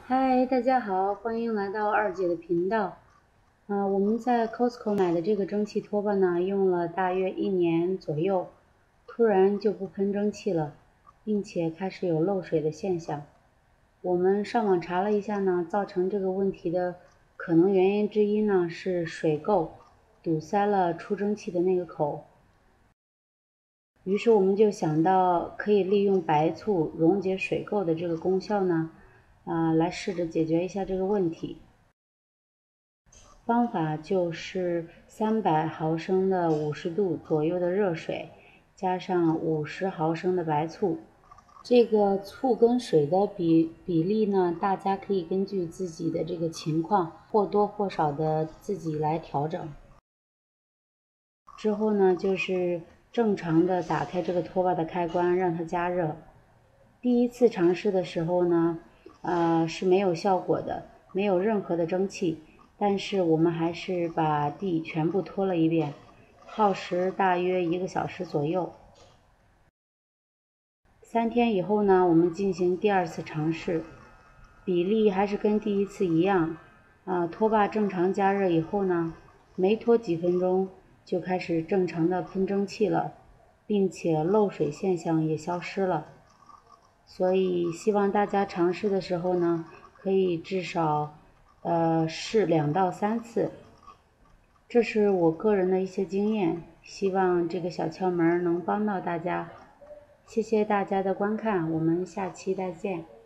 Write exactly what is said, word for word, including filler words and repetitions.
嗨，大家好，欢迎来到二姐的频道。啊、呃，我们在 Costco 买的这个蒸汽拖把呢，用了大约一年左右，突然就不喷蒸汽了，并且开始有漏水的现象。我们上网查了一下呢，造成这个问题的可能原因之一呢是水垢堵塞了出蒸汽的那个口。于是我们就想到可以利用白醋溶解水垢的这个功效呢，啊、呃，来试着解决一下这个问题。方法就是三百毫升的五十度左右的热水，加上五十毫升的白醋。这个醋跟水的比比例呢，大家可以根据自己的这个情况或多或少的自己来调整。之后呢，就是正常的打开这个拖把的开关，让它加热。第一次尝试的时候呢，呃是没有效果的，没有任何的蒸汽。但是我们还是把地全部拖了一遍，耗时大约一个小时左右。三天以后呢，我们进行第二次尝试，比例还是跟第一次一样。啊，拖把正常加热以后呢，没拖几分钟就开始正常的喷蒸汽了，并且漏水现象也消失了。所以希望大家尝试的时候呢，可以至少呃试两到三次。这是我个人的一些经验，希望这个小窍门能帮到大家。谢谢大家的观看，我们下期再见。